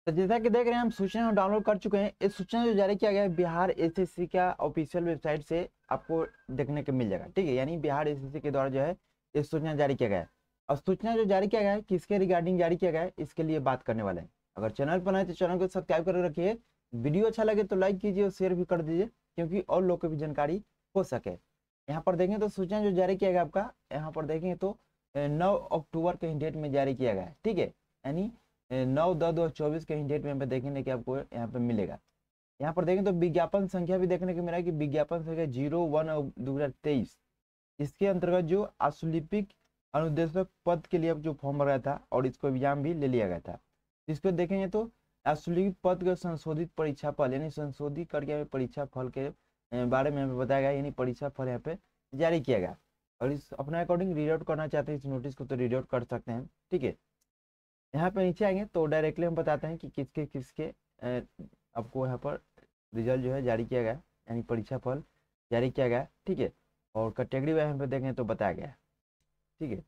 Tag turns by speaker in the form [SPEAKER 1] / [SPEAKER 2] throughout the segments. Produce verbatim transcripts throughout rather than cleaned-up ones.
[SPEAKER 1] तो जैसा कि देख रहे हैं हम सूचना डाउनलोड कर चुके हैं। इस सूचना जो जारी किया गया है बिहार एसएससी का ऑफिशियल वेबसाइट से आपको देखने को मिल जाएगा। ठीक है, यानी बिहार एसएससी के द्वारा जो है इस सूचना जारी किया गया है। और सूचना जो जारी किया गया है किसके रिगार्डिंग जारी किया गया है इसके लिए बात करने वाले हैं। अगर चैनल पर नए तो चैनल को सब्सक्राइब कर रखिए, वीडियो अच्छा लगे तो लाइक कीजिए और शेयर भी कर दीजिए क्योंकि और लोग को भी जानकारी हो सके। यहाँ पर देखें तो सूचना जो जारी किया गया आपका, यहाँ पर देखेंगे तो नौ अक्टूबर के डेट में जारी किया गया है। ठीक है, यानी नौ दस दो हजार चौबीस के डेट में यहाँ पे देखेंगे कि आपको यहाँ पे मिलेगा। यहाँ पर देखें तो विज्ञापन संख्या भी देखने को मिला है कि विज्ञापन संख्या जीरो वन दो हजार तेईस, इसके अंतर्गत जो आशुलिपिक अनुदेशक पद के लिए अब जो फॉर्म भरा था और इसको एग्जाम भी ले लिया गया था। इसको देखेंगे तो आशुलिपिक पद का संशोधित परीक्षा फल यानी संशोधित करके परीक्षा फल के बारे में यहाँ पे बताया गया, यानी परीक्षा फल यहाँ पे जारी किया गया। और इस अपने अकॉर्डिंग रीड आउट करना चाहते हैं इस नोटिस को तो रीड आउट कर सकते हैं। ठीक है, यहाँ पे नीचे आएंगे तो डायरेक्टली हम बताते हैं कि किसके किसके आपको यहाँ पर रिजल्ट जो है जारी किया गया, यानी परीक्षा फल जारी किया गया। ठीक है, और कैटेगरी वाइज यहाँ पे देखें तो बताया गया। ठीक है,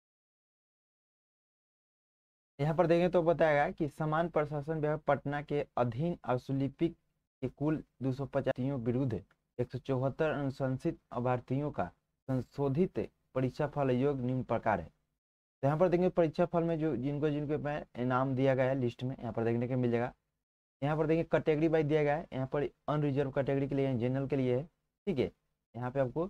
[SPEAKER 1] यहाँ पर देखें तो बताया गया कि समान प्रशासन विभाग पटना के अधीन आशुलिपिक के कुल दो सौ पचासियों विरुद्ध एक सौ चौहत्तर अनुशंसित अभ्यर्थियों का संशोधित परीक्षा फल योग निम्न प्रकार है। तो यहाँ पर देखेंगे परीक्षा फल में जो जिनको जिनको मैं इनाम दिया गया है लिस्ट में यहाँ पर देखने को मिल जाएगा। यहाँ पर देखिए कैटेगरी वाइज दिया गया है, यहाँ पर अनरिजर्व कैटेगरी के लिए जनरल के लिए है। ठीक है, यहाँ पे आपको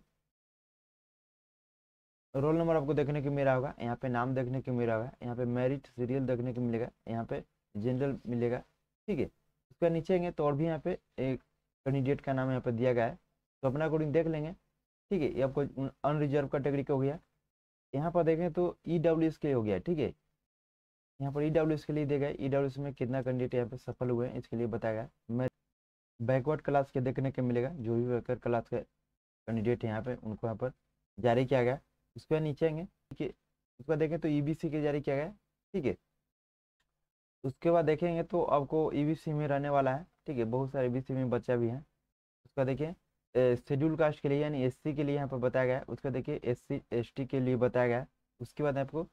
[SPEAKER 1] रोल नंबर आपको देखने को मिल रहा होगा, यहाँ पे नाम देखने को मिल रहा होगा, यहाँ पे मेरिट सीरियल देखने को मिलेगा, यहाँ पे जनरल मिलेगा। ठीक है, उसके नीचे आएंगे तो और भी यहाँ पे एक कैंडिडेट का नाम यहाँ पे दिया गया है तो अपना अकॉर्डिंग देख लेंगे। ठीक है, ये आपको अनरिजर्व कैटेगरी का हो गया। यहाँ पर देखें तो ई डब्ल्यू एस के हो गया। ठीक है, यहाँ पर ई डब्ल्यू एस के लिए दिया गया, ई डब्ल्यू एस में कितना कैंडिडेट यहाँ पे सफल हुए हैं इसके लिए बताया गया। मैं बैकवर्ड क्लास के देखने को मिलेगा, जो भी बैकवर्ड क्लास के कैंडिडेट यहाँ पे उनको यहाँ पर जारी किया गया। उसके बाद नीचे आएंगे कि उसके बाद देखें तो ईबीसी के जारी किया गया। ठीक है, उसके बाद देखेंगे तो आपको ईबीसी में रहने वाला है। ठीक है, बहुत सारे ईबीसी में बच्चा भी है। उसका देखिए शेड्यूल कास्ट के लिए यानी एससी के लिए यहाँ पर बताया गया। उसका देखिए एससी एसटी के लिए बताया गया। उसके बाद आपको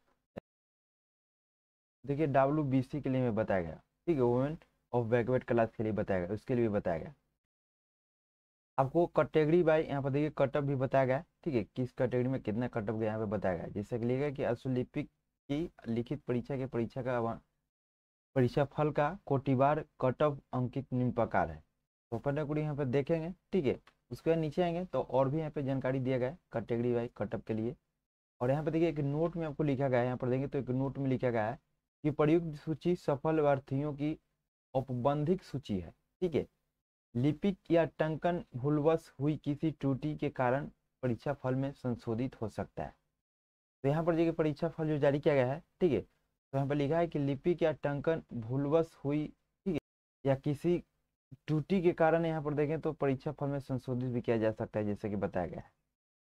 [SPEAKER 1] देखिए डब्ल्यू बी सी के लिए में बताया गया। ठीक है, वुमेन ऑफ बैकवर्ड क्लास के लिए बताया गया, उसके लिए भी बताया गया। आपको कैटेगरी बाय यहाँ पर देखिए कटअप भी बताया गया। ठीक है, किस कैटेगरी में कितना कटअप गया यहाँ पे बताया गया। जैसे कि लिखा कि आशुलिपिक की लिखित परीक्षा के परीक्षा का परीक्षा फल का कोटिवार कटअप अंकित निम्न प्रकार है। तो अपन कुड़ी यहाँ पे देखेंगे। ठीक है, उसके बाद नीचे आएंगे तो और भी यहाँ पे जानकारी दिया गया है कैटेगरी वाइज कटअप के लिए। और यहाँ पे देखिए एक नोट में आपको लिखा गया है, यहाँ पर देंगे तो एक नोट में लिखा गया है कि प्रयुक्त सूची सफल अभ्यर्थियों की औपबंधिक सूची है। ठीक है, लिपिक या टंकन भूलवश हुई किसी त्रुटि के कारण परीक्षा फल में संशोधित हो सकता है। तो यहाँ पर देखिए परीक्षा फल जो जारी किया गया है। ठीक है, तो यहाँ पर लिखा है कि लिपिक या टंकन भूलवश हुई, ठीक है, या किसी त्रुटि के कारण यहाँ पर देखें तो परीक्षा फल में संशोधित भी किया जा सकता है जैसे कि बताया गया है।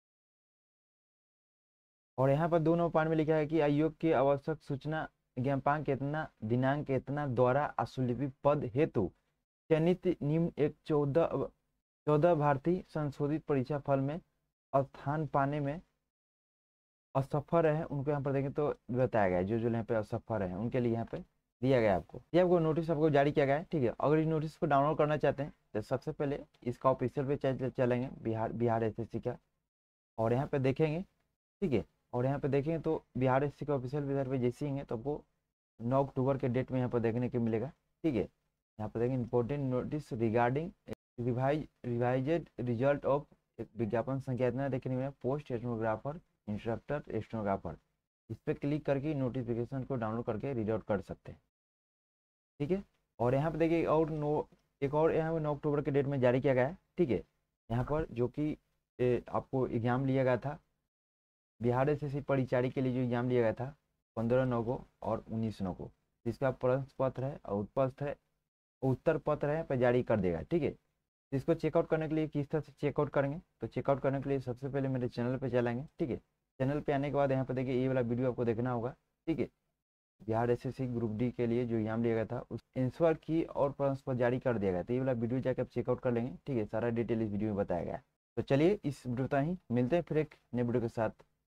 [SPEAKER 1] और यहाँ पर दो नंबर पार्ट में लिखा है कि आयोग की आवश्यक सूचना ज्ञापन इतना दिनांक इतना द्वारा आशुलिपि पद हेतु चयनित निम्न एक चौदह चौदह भारतीय संशोधित परीक्षा फल में स्थान पाने में असफल है उनको यहाँ पर देखें तो बताया गया है। जो जो यहाँ पे असफल है उनके लिए यहाँ पे दिया गया है आपको, ये आपको नोटिस आपको जारी किया गया है। ठीक है, अगर इस नोटिस को डाउनलोड करना चाहते हैं तो सबसे पहले इसका ऑफिशियल पे चलेंगे Bihar Bihar S S C का, और यहाँ पे देखेंगे। ठीक है, और यहाँ पे देखेंगे तो बिहार एस सी का ऑफिशियल वेबसाइट पे जैसे ही है तो आपको नौ अक्टूबर के डेट में यहाँ पर देखने को मिलेगा। ठीक है, यहाँ पर देखेंगे important notice regarding revise revised result of विज्ञापन संख्या इतना देखने में पोस्ट स्टेनोग्राफर इंस्ट्रक्टर स्टेनोग्राफर, इस पर क्लिक करके नोटिफिकेशन को डाउनलोड करके रीड आउट कर सकते हैं। ठीक है, और यहाँ पे देखिए और नो एक और यहाँ पे नौ अक्टूबर के डेट में जारी किया गया है। ठीक है, यहाँ पर जो कि आपको एग्जाम लिया गया था बिहार एस एस सी परिचारी के लिए, जो एग्जाम लिया गया था पंद्रह नौ को और उन्नीस नौ को, जिसका प्रश्न पत्र है और उत्पत्र है उत्तर पत्र है पर जारी कर देगा। ठीक है, इसको चेकआउट करने के लिए किस तरह से चेकआउट करेंगे तो चेकआउट करने के लिए सबसे पहले मेरे चैनल पे चलेंगे। ठीक है, चैनल पे आने के बाद यहाँ पे देखिए ये वाला वीडियो आपको देखना होगा। ठीक है, बिहार एसएससी ग्रुप डी के लिए जो एग्जाम लिया गया था उस आंसर की और प्रश्न पत्र जारी कर दिया गया, तो ये वाला वीडियो जाकर आप चेकआउट कर लेंगे। ठीक है, सारा डिटेल इस वीडियो में बताया गया है। तो चलिए इस वीडियो तक ही मिलते हैं फिर एक नए वीडियो के साथ।